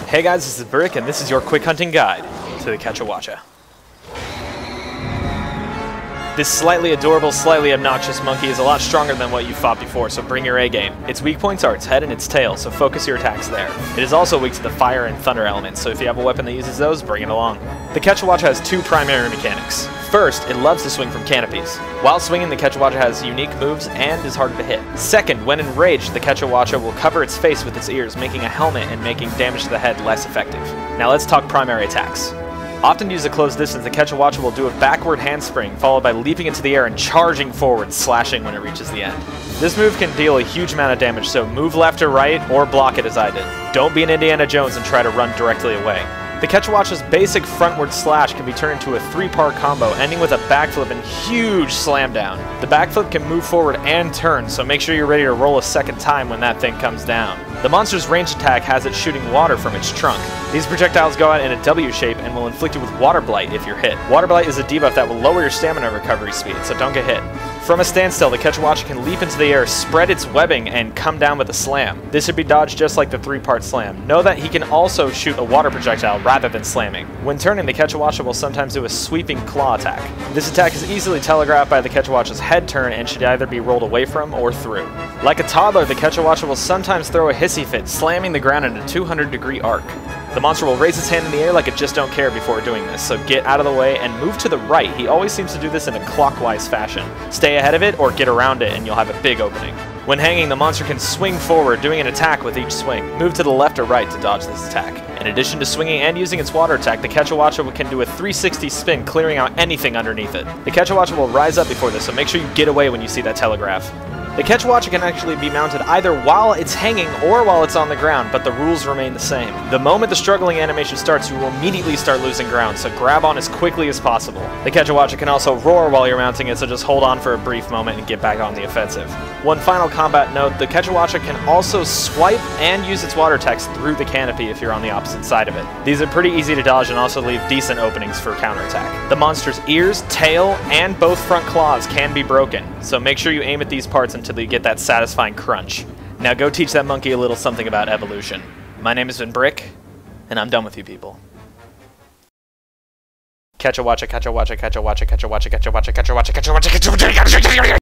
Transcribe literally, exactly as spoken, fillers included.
Hey guys, this is Brick, and this is your quick hunting guide to the Kechawacha. This slightly adorable, slightly obnoxious monkey is a lot stronger than what you fought before, so bring your A-game. Its weak points are its head and its tail, so focus your attacks there. It is also weak to the fire and thunder elements, so if you have a weapon that uses those, bring it along. The Kechawacha has two primary mechanics. First, it loves to swing from canopies. While swinging, the Kechawacha has unique moves and is harder to hit. Second, when enraged, the Kechawacha will cover its face with its ears, making a helmet and making damage to the head less effective. Now let's talk primary attacks. Often used at close distance, the Kechawacha will do a backward handspring, followed by leaping into the air and charging forward, slashing when it reaches the end. This move can deal a huge amount of damage, so move left or right, or block it as I did. Don't be an Indiana Jones and try to run directly away. The Kechawacha's basic frontward slash can be turned into a three-part combo, ending with a backflip and huge slam down. The backflip can move forward and turn, so make sure you're ready to roll a second time when that thing comes down. The monster's ranged attack has it shooting water from its trunk. These projectiles go out in a W shape and will inflict you with Water Blight if you're hit. Water Blight is a debuff that will lower your stamina recovery speed, so don't get hit. From a standstill, the Kechawacha can leap into the air, spread its webbing, and come down with a slam. This should be dodged just like the three-part slam. Know that he can also shoot a water projectile rather than slamming. When turning, the Kechawacha will sometimes do a sweeping claw attack. This attack is easily telegraphed by the Kechawacha's head turn and should either be rolled away from or through. Like a toddler, the Kechawacha will sometimes throw a hissy fit, slamming the ground in a two hundred degree arc. The monster will raise its hand in the air like it just don't care before doing this, so get out of the way and move to the right. He always seems to do this in a clockwise fashion. Stay ahead of it or get around it and you'll have a big opening. When hanging, the monster can swing forward, doing an attack with each swing. Move to the left or right to dodge this attack. In addition to swinging and using its water attack, the Kechawacha can do a three sixty spin, clearing out anything underneath it. The Kechawacha will rise up before this, so make sure you get away when you see that telegraph. The Kechawacha can actually be mounted either while it's hanging or while it's on the ground, but the rules remain the same. The moment the struggling animation starts, you will immediately start losing ground, so grab on as quickly as possible. The Kechawacha can also roar while you're mounting it, so just hold on for a brief moment and get back on the offensive. One final combat note, the Kechawacha can also swipe and use its water attacks through the canopy if you're on the opposite side of it. These are pretty easy to dodge and also leave decent openings for counterattack. The monster's ears, tail, and both front claws can be broken, so make sure you aim at these parts until you get that satisfying crunch. Now go teach that monkey a little something about evolution. My name has been Brick, and I'm done with you people. Kechawacha, Kechawacha, Kechawacha, Kechawacha, Kechawacha, Kechawacha, Kechawacha, Kechawacha, Kechawacha.